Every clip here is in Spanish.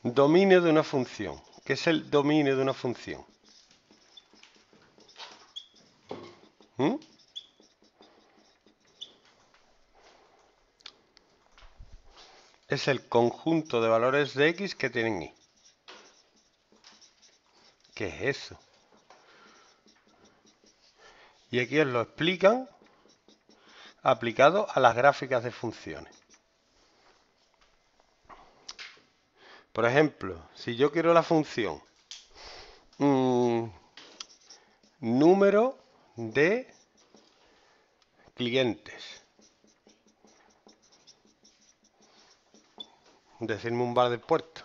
Dominio de una función. ¿Qué es el dominio de una función? ¿Mm? Es el conjunto de valores de x que tienen y. ¿Qué es eso? Y aquí os lo explican aplicado a las gráficas de funciones. Por ejemplo, si yo quiero la función número de clientes, decirme un bar del puerto.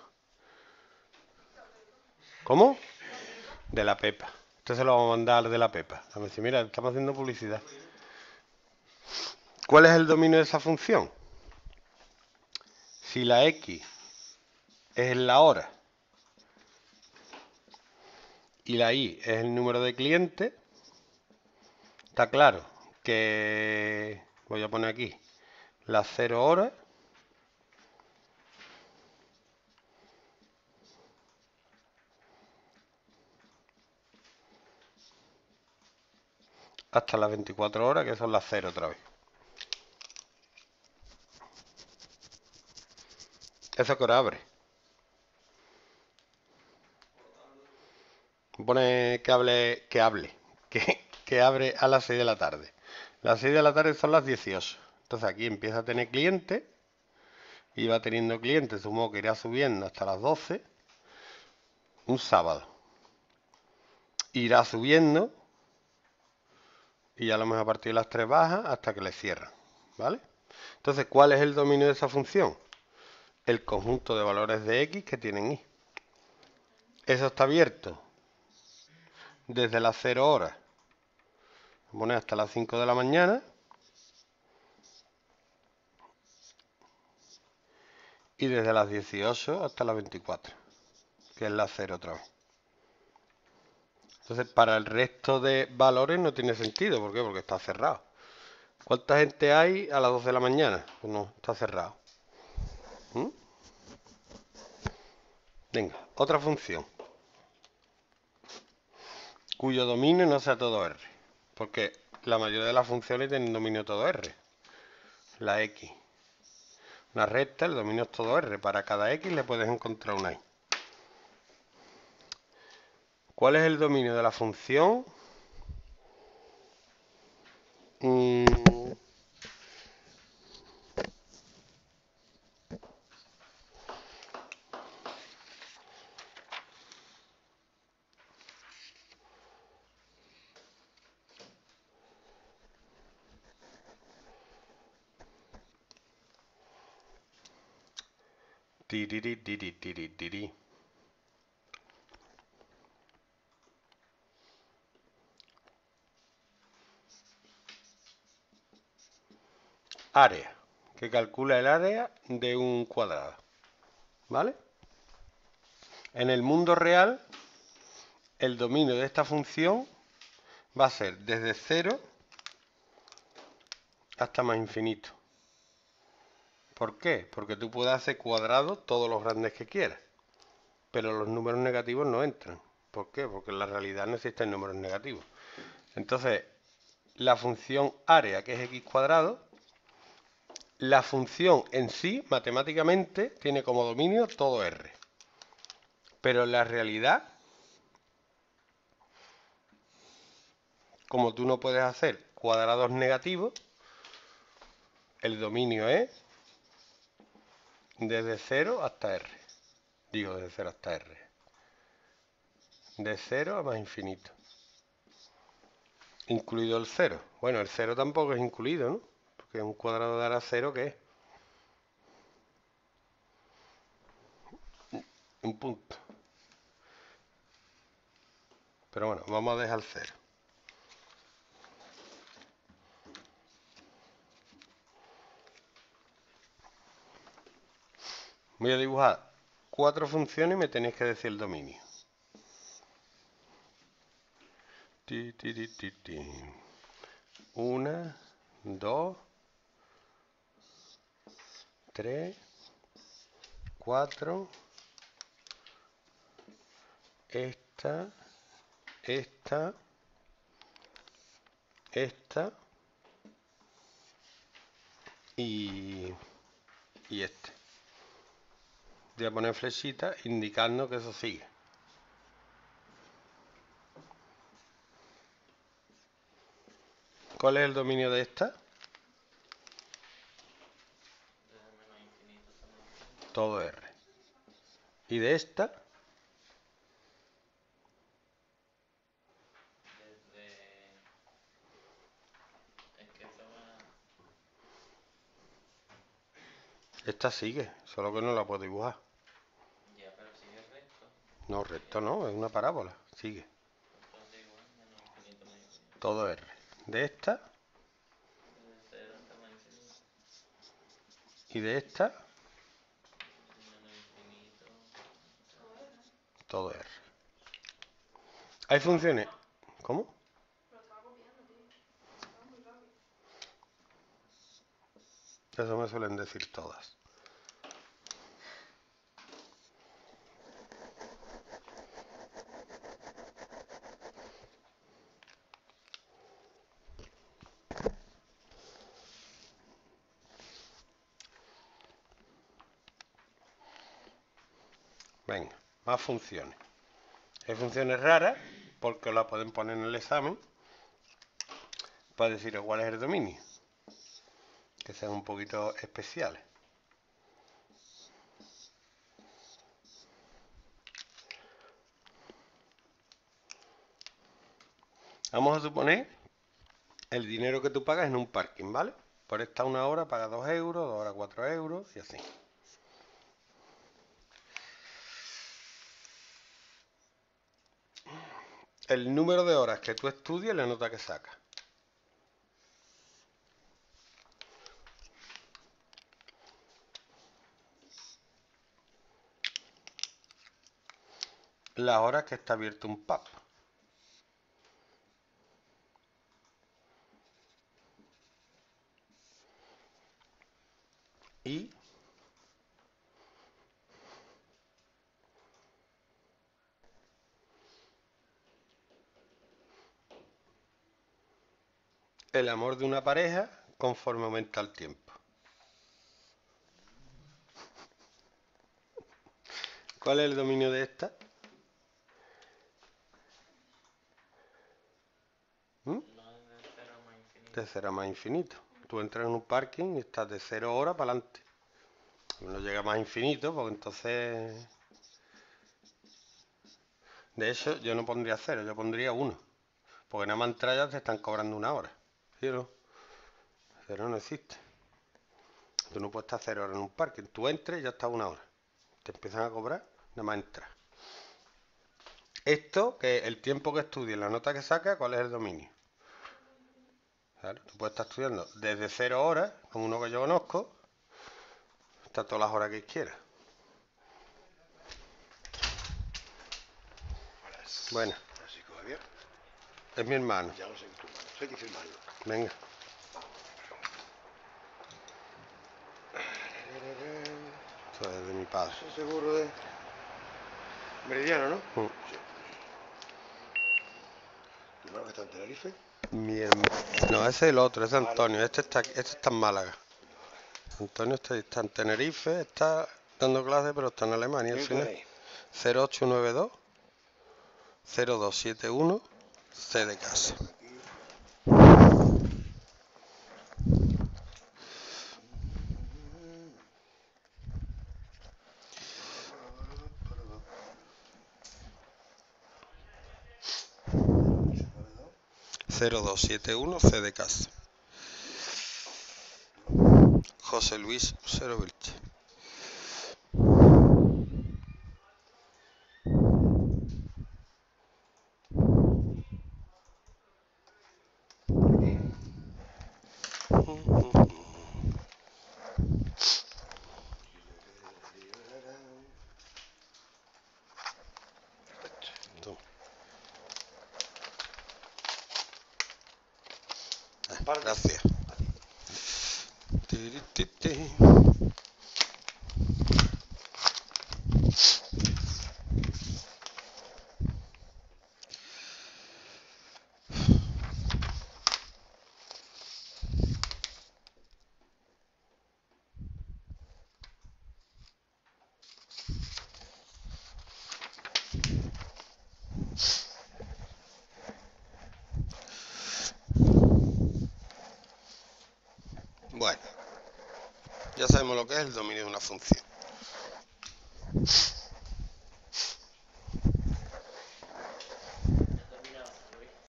¿Cómo? De la Pepa. Entonces lo vamos a mandar de la Pepa. A ver si, mira, estamos haciendo publicidad. ¿Cuál es el dominio de esa función? Si la x es la hora y la y es el número de clientes, está claro que voy a poner aquí las 0 horas hasta las 24 horas, que son las 0 otra vez. ¿Eso que hora abre? Pone que abre a las 6 de la tarde. Las 6 de la tarde son las 18. Entonces aquí empieza a tener clientes y va teniendo clientes, supongo que irá subiendo hasta las 12, un sábado. Irá subiendo y a lo mejor a partir de las 3 baja hasta que le cierran, ¿vale? Entonces, ¿cuál es el dominio de esa función? El conjunto de valores de x que tienen y. Eso está abierto desde las 0 horas, pone hasta las 5 de la mañana, y desde las 18 hasta las 24, que es la 0 otra vez. Entonces, para el resto de valores no tiene sentido. ¿Por qué? Porque está cerrado. ¿Cuánta gente hay a las 12 de la mañana? Pues no, está cerrado. Venga, otra función cuyo dominio no sea todo R. Porque la mayoría de las funciones tienen dominio todo R. La X. Una recta, el dominio es todo R. Para cada X le puedes encontrar una Y. ¿Cuál es el dominio de la función? Área, que calcula el área de un cuadrado. ¿Vale? En el mundo real, el dominio de esta función va a ser desde 0 hasta más infinito. ¿Por qué? Porque tú puedes hacer cuadrados todos los grandes que quieras, pero los números negativos no entran. ¿Por qué? Porque en la realidad no existen números negativos. Entonces, la función área, que es x cuadrado, la función en sí, matemáticamente, tiene como dominio todo R. Pero en la realidad, como tú no puedes hacer cuadrados negativos, el dominio es desde 0 hasta R. Digo, desde 0 hasta R. De 0 a más infinito. Incluido el 0. Bueno, el 0 tampoco es incluido, ¿no? Porque un cuadrado dará 0, ¿qué es? Un punto. Pero bueno, vamos a dejar 0. Voy a dibujar 4 funciones y me tenéis que decir el dominio. 1, 2, 3, 4, esta, y este. Voy a poner flechita indicando que eso sigue. ¿Cuál es el dominio de esta? Todo R. ¿Y de esta? Esta sigue, solo que no la puedo dibujar. Ya, pero sigue recto. No, recto no, es una parábola. Sigue. Entonces igual, menos infinito, más infinito. Todo R. ¿De esta? Desde 0 hasta más infinito. ¿Y de esta? Menos infinito. Todo R. Hay funciones. ¿Cómo? Lo estaba copiando, tío. Estaba muy rápido. Eso me suelen decir todas. Venga, más funciones. Hay funciones raras porque las pueden poner en el examen para decir cuál es el dominio. Que sean un poquito especiales. Vamos a suponer el dinero que tú pagas en un parking, ¿vale? Por esta 1 hora pagas 2 euros, 2 horas 4 euros y así. El número de horas que tú estudias y la nota que sacas. Las horas que está abierto un pub. Y el amor de una pareja conforme aumenta el tiempo. ¿Cuál es el dominio de esta? No es de 0 más infinito. De 0 a más infinito. Tú entras en un parking y estás de 0 horas para adelante. No llega más infinito porque entonces... De hecho, yo no pondría 0, yo pondría 1. Porque nada más entrar ya te están cobrando 1 hora. ¿Sí o no? 0 no existe. Tú no puedes estar 0 horas en un parking. Tú entres y ya estás 1 hora. Te empiezan a cobrar, nada más entrar. Esto, que el tiempo que estudias, la nota que saca, ¿cuál es el dominio? Claro, tú puedes estar estudiando desde 0 horas, como uno que yo conozco, hasta todas las horas que quieras. Bueno, Francisco Javier, es mi hermano. ya lo sé, tu mano. Hay que firmarlo. Venga. Esto es de mi padre. ¿Estás seguro de Meridiano, no? Sí. ¿Tu hermano que está en Tenerife? No, ese es el otro, ese es Antonio. Este está en Málaga. Antonio está en Tenerife, está dando clases, pero está en Alemania. ¿Qué El final tenéis? 0892 0271 C de casa. 0271 C de casa. José Luis Cero Vilche. Gracias. Tiri, ti, ti. Ya sabemos lo que es el dominio de una función.